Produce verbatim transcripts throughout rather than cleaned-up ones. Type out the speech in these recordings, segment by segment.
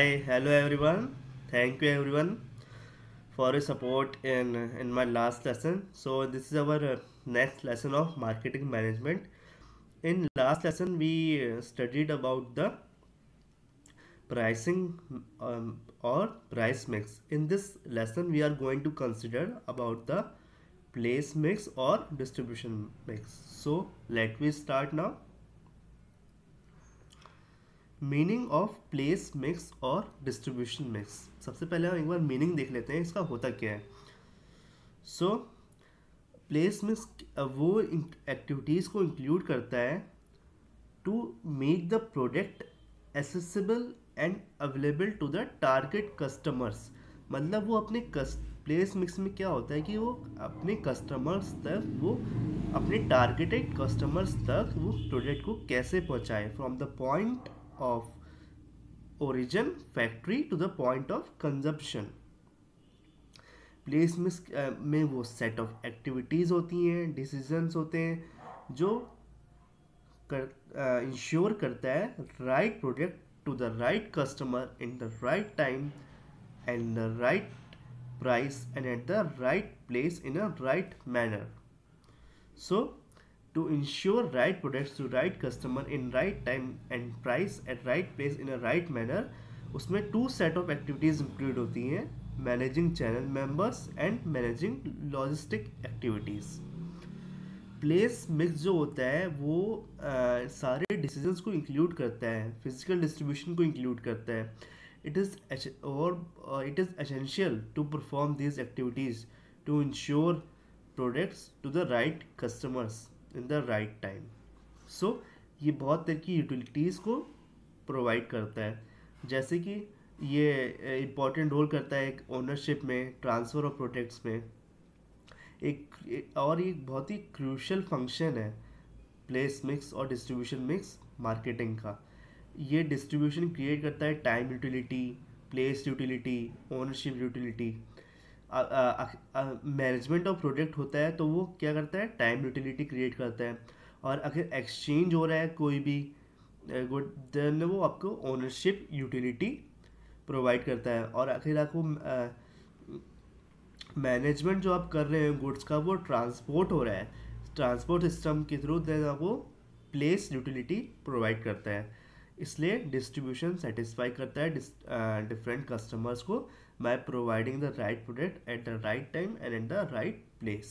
Hi, hello everyone. Thank you everyone for your support in in my last lesson. So this is our uh, next lesson of marketing management. In last lesson we uh, studied about the pricing um, or price mix. In this lesson we are going to consider about the place mix or distribution mix. So let me start now. Meaning of place mix और distribution mix. सबसे पहले हम एक बार meaning देख लेते हैं इसका होता क्या है। सो प्लेस मिक्स वो एक्टिविटीज़ को इंक्लूड करता है to make the product accessible and available to the target customers. मतलब वो अपने प्लेस मिक्स में क्या होता है कि वो अपने कस्टमर्स तक वो अपने टारगेटेड कस्टमर्स तक वो प्रोडक्ट को कैसे पहुंचाए from the point of origin factory to the point of consumption। Place में में वो सेट ऑफ एक्टिविटीज़ होती हैं, डिसीजंस होते हैं जो कर इंश्योर uh, करता है right product to the right customer in the right time and the right price and at the right place in a right manner. So to ensure right products to right customer in right time and price at right place in a right manner, उसमें two set of activities include होती हैं, managing channel members and managing logistic activities. Place mix जो होता है वो आ, सारे decisions को include करता है, फिजिकल डिस्ट्रीब्यूशन को इंक्लूड करता है। इट इज़ और it is essential to perform these activities to ensure products to the right customers in the right time. So ये बहुत तरह की यूटिलिटीज़ को प्रोवाइड करता है, जैसे कि ये इम्पॉर्टेंट रोल करता है एक ओनरशिप में, ट्रांसफ़र ऑफ प्रोडक्ट्स में। एक, एक और एक बहुत ही क्रूशल फंक्शन है प्लेस मिक्स और डिस्ट्रीब्यूशन मिक्स मार्केटिंग का। ये डिस्ट्रीब्यूशन क्रिएट करता है time utility, place utility, ownership utility. Management of product होता है तो वो क्या करता है, टाइम यूटिलिटी क्रिएट करता है। और अगर एक्सचेंज हो रहा है कोई भी गुड, देन वो आपको ओनरशिप यूटिलिटी प्रोवाइड करता है। और आखिर आपको मैनेजमेंट जो आप कर रहे हैं गुड्स का, वो ट्रांसपोर्ट हो रहा है, ट्रांसपोर्ट सिस्टम के थ्रू देन आपको प्लेस यूटिलिटी प्रोवाइड करता है। इसलिए डिस्ट्रीब्यूशन सेटिस्फाई करता है डिफरेंट कस्टमर्स को by providing the right product at the right time and at the right place.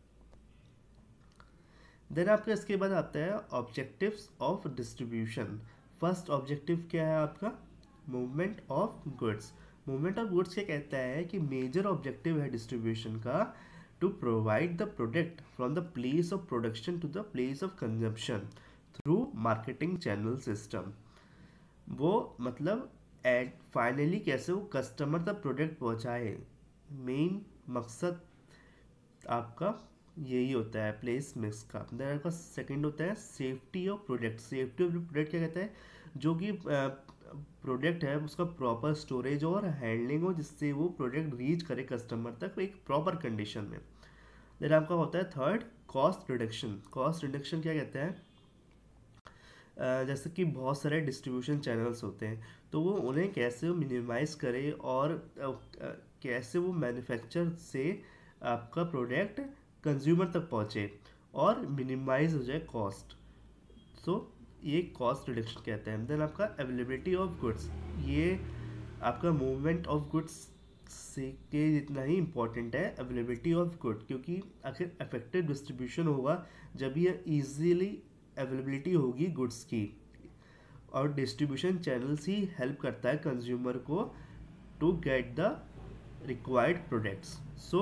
Then आपका इसके बाद आता है objectives of distribution. First objective क्या है आपका, movement of goods. Movement of goods क्या कहता है कि मेजर ऑब्जेक्टिव है डिस्ट्रीब्यूशन का to provide the product from the place of production to the place of consumption through marketing channel system. वो मतलब एट फाइनली कैसे वो कस्टमर तक प्रोडक्ट पहुंचाए, मेन मकसद आपका यही होता है प्लेस मिक्स का। देन आपका सेकंड होता है safety of product. Safety of product क्या कहता है, जो कि प्रोडक्ट है उसका प्रॉपर स्टोरेज और हैंडलिंग हो, जिससे वो प्रोडक्ट रीच करे कस्टमर तक एक प्रॉपर कंडीशन में। देन आपका होता है third cost reduction. Cost reduction क्या कहता है, Uh, जैसे कि बहुत सारे डिस्ट्रीब्यूशन चैनल्स होते हैं तो वो उन्हें कैसे मिनिमाइज़ करे और uh, uh, कैसे वो मैन्युफैक्चर से आपका प्रोडक्ट कंज्यूमर तक पहुँचे और मिनिमाइज हो जाए कॉस्ट। सो ये कॉस्ट रिडक्शन कहते हैं। देन आपका अवेलेबिलिटी ऑफ गुड्स, ये आपका मूवमेंट ऑफ गुड्स से के जितना ही इम्पोर्टेंट है अवेलेबिलिटी ऑफ गुड, क्योंकि आखिर इफेक्टिव डिस्ट्रीब्यूशन होगा जब ये ईजीली अवेलेबिलिटी होगी गुड्स की। और डिस्ट्रीब्यूशन चैनल्स ही हेल्प करता है कंज्यूमर को to get the required products. So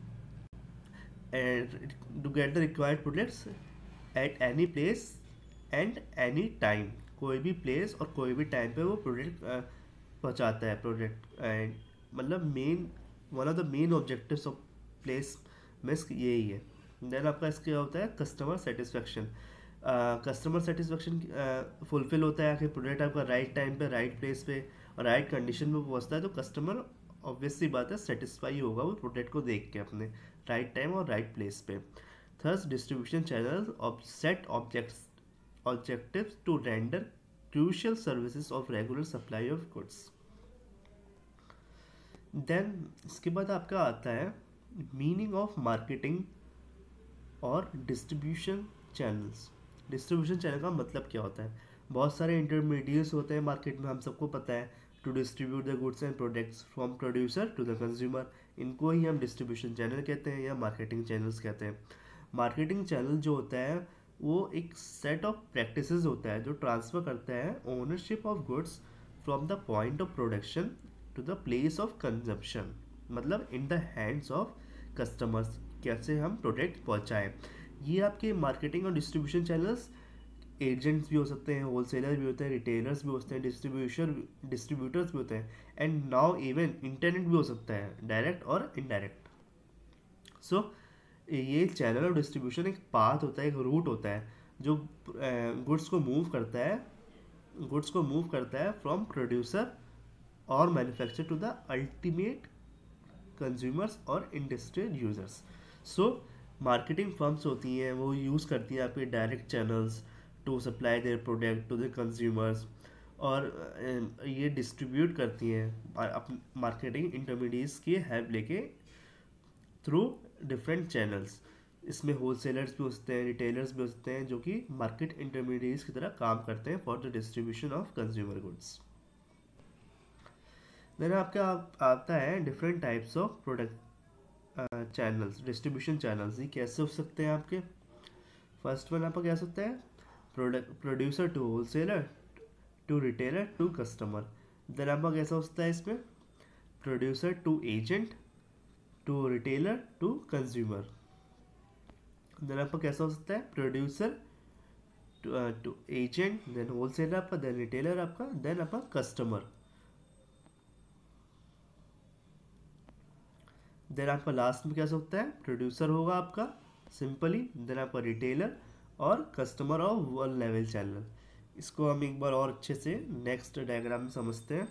to get the required products at any place and any time. कोई भी प्लेस और कोई भी टाइम पे वो प्रोडक्ट पहुंचाता है प्रोडक्ट। एंड मतलब main one of the main objectives of place mix यही है। देन आपका इसके होता है customer satisfaction. Customer satisfaction fulfil होता है आखिर प्रोडक्ट आपका राइट टाइम पे, राइट प्लेस पे और राइट कंडीशन में पहुंचता है तो कस्टमर ऑब्वियसली बात है सेटिस्फाई होगा वो प्रोडक्ट को देख के अपने राइट टाइम और राइट प्लेस पे। Thus distribution channel set objects objectives to render crucial services of regular supply of goods। देन इसके बाद आपका आता है मीनिंग ऑफ मार्केटिंग और डिस्ट्रीब्यूशन चैनल्स। डिस्ट्रीब्यूशन चैनल का मतलब क्या होता है? बहुत सारे इंटरमीडिएट्स होते हैं मार्केट में, हम सबको पता है, to distribute the goods and products from producer to the consumer. इनको ही हम डिस्ट्रीब्यूशन चैनल कहते हैं या मार्केटिंग चैनल्स कहते हैं। मार्केटिंग चैनल जो होता है वो एक सेट ऑफ प्रैक्टिसेस होता है जो ट्रांसफ़र करता है ownership of goods from the point of production to the place of consumption, मतलब in the hands of customers, कैसे हम प्रोडक्ट पहुंचाएं। ये आपके मार्केटिंग और डिस्ट्रीब्यूशन चैनल्स एजेंट्स भी हो सकते हैं, होलसेलर भी होते हैं, रिटेलर्स भी होते हैं, डिस्ट्रीब्यूशन डिस्ट्रीब्यूटर्स भी होते हैं, एंड नाउ इवन इंटरनेट भी हो सकता है, डायरेक्ट और इनडायरेक्ट। सो so, ये चैनल और डिस्ट्रीब्यूशन एक पाथ होता है, एक रूट होता है जो गुड्स को मूव करता है गुड्स को मूव करता है फ्रॉम प्रोड्यूसर और manufacture to the ultimate consumers और industrial users. So marketing firms होती हैं वो यूज़ करती हैं आपके direct channels to supply their product to the consumers, और अ, ये डिस्ट्रीब्यूट करती हैं अपने मार्केटिंग इंटरमीडिएट्स की हेल्प लेके थ्रू डिफरेंट चैनल्स। इसमें होलसेलर्स भी होते हैं, रिटेलर्स भी होते हैं जो कि मार्केट इंटरमीडिएट्स की तरह काम करते हैं for the distribution of consumer goods. Then आपका आप, आता है different types of product channels, distribution channels. ये कैसे हो सकते हैं आपके? फर्स्ट वन आपका क्या हो सकता है? Product producer to wholesaler to retailer to customer. Then आपका कैसा होता है इसमें? Producer to agent to retailer to consumer. Then आपका कैसा हो सकता है? Producer to agent, then wholesaler आपका, देन रिटेलर आपका, देन आपका कस्टमर। देन आपका लास्ट में क्या हो सकता है? प्रोड्यूसर होगा आपका सिंपली, देन आपका रिटेलर और customer of one level channel. इसको हम एक बार और अच्छे से नेक्स्ट डायग्राम में समझते हैं।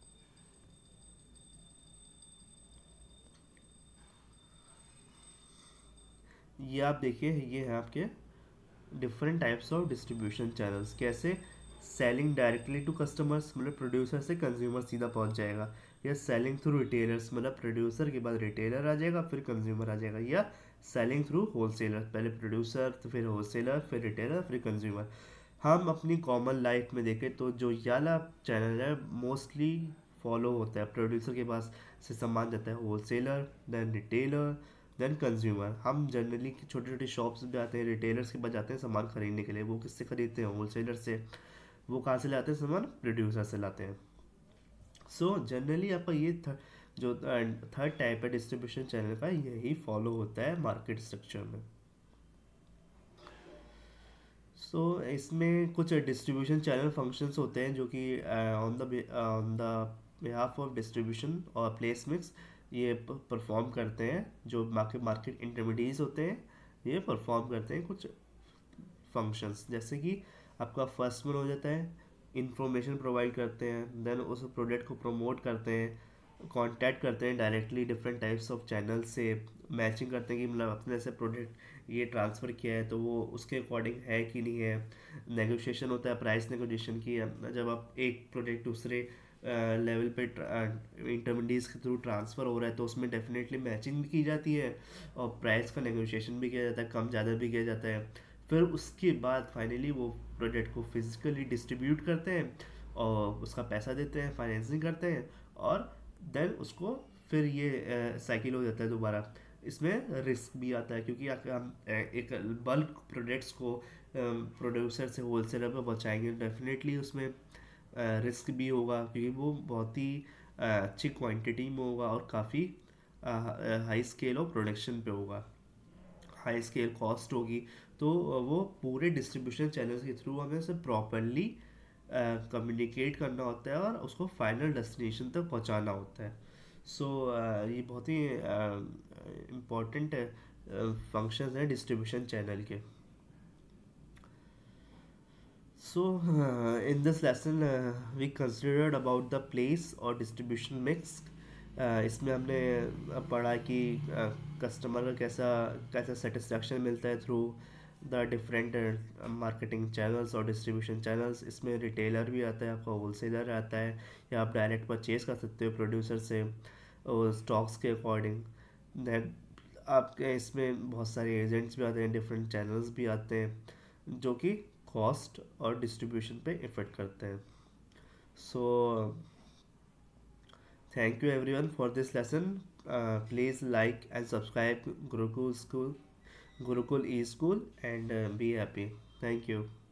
ये आप देखिए, ये है आपके different types of distribution channels. कैसे? सेलिंग डायरेक्टली टू कस्टमर्स, मतलब प्रोड्यूसर से कंज्यूमर सीधा पहुंच जाएगा, या सेलिंग थ्रू रिटेलर्स, मतलब प्रोड्यूसर के बाद रिटेलर आ जाएगा फिर कंज्यूमर आ जाएगा, या सेलिंग थ्रू होलसेलर, पहले प्रोड्यूसर तो फिर होलसेलर फिर रिटेलर फिर कंज्यूमर। हम अपनी कॉमन लाइफ में देखें तो जो ये वाला चैनल है मोस्टली फॉलो होता है, प्रोड्यूसर के पास से सामान जाता है wholesaler, then retailer, then consumer. हम जनरली छोटे छोटे शॉप्स भी आते हैं, रिटेलर्स के पास जाते हैं सामान खरीदने के लिए। वो किससे खरीदते हैं? होलसेलर से। वो कहाँ से लाते हैं सामान? प्रोड्यूसर से लाते हैं। सो जनरली आपका ये थ, जो थर्ड टाइप है डिस्ट्रीब्यूशन चैनल का, यही फॉलो होता है मार्केट स्ट्रक्चर में। सो so, इसमें कुछ डिस्ट्रीब्यूशन चैनल फंक्शंस होते हैं जो कि on the on the behalf of distribution और प्लेस मिक्स ये परफॉर्म करते हैं। जो मार्केट मार्केट इंटरमीडिएट्स होते हैं ये परफॉर्म करते हैं कुछ फंक्शंस, जैसे कि आपका फर्स्ट वन हो जाता है इंफॉर्मेशन प्रोवाइड करते हैं, देन उस प्रोडक्ट को प्रमोट करते हैं, कांटेक्ट करते हैं directly different types of channel से, मैचिंग करते हैं कि मतलब अपने से प्रोडक्ट ये ट्रांसफ़र किया है तो वो उसके अकॉर्डिंग है कि नहीं है। नेगोशिएशन होता है, प्राइस नेगोशिएशन की, जब आप एक प्रोडक्ट दूसरे लेवल पे इंटरमीडिएट्स के थ्रू ट्रांसफ़र हो रहा है तो उसमें डेफिनेटली मैचिंग भी की जाती है और प्राइस का नेगोशिएशन भी किया जाता है, कम ज़्यादा भी किया जाता है। फिर उसके बाद फाइनली वो प्रोडक्ट को फिजिकली डिस्ट्रीब्यूट करते हैं और उसका पैसा देते हैं, फाइनेंसिंग करते हैं, और देन उसको फिर ये साइकिल हो जाता है दोबारा। इसमें रिस्क भी आता है क्योंकि अगर हम एक बल्क प्रोडक्ट्स को प्रोड्यूसर से होलसेलर पर पहुँचाएंगे डेफिनेटली उसमें रिस्क भी होगा क्योंकि वो बहुत ही अच्छी क्वांटिटी में होगा और काफ़ी हाई स्केल ऑफ प्रोडक्शन पे होगा, हाई स्केल कॉस्ट होगी। तो वो पूरे डिस्ट्रीब्यूशन चैनल्स के थ्रू हमें उसे प्रॉपरली कम्युनिकेट करना होता है और उसको फाइनल डेस्टिनेशन तक पहुंचाना होता है। सो so, uh, ये बहुत ही इम्पोर्टेंट फंक्शंस हैं डिस्ट्रीब्यूशन चैनल के। So, uh, in this lesson, uh, we considered about the place और distribution mix. uh, इसमें हमने पढ़ा कि कस्टमर का कैसा कैसा सेटिस्फैक्शन मिलता है through the different marketing channels और डिस्ट्रीब्यूशन चैनल्स। इसमें रिटेलर भी आता है, आपका होलसेलर आता है, या आप डायरेक्ट परचेज कर सकते हो प्रोड्यूसर से। स्टॉक्स के अकॉर्डिंग। दैन आपके इसमें बहुत सारे एजेंट्स भी आते हैं, डिफरेंट चैनल्स भी आते हैं जो कि कॉस्ट और डिस्ट्रीब्यूशन पे इफ़ेक्ट करते हैं। सो thank you everyone for this lesson. Uh, please like and subscribe Gurukul School, Gurukul E School, and uh, be happy. Thank you.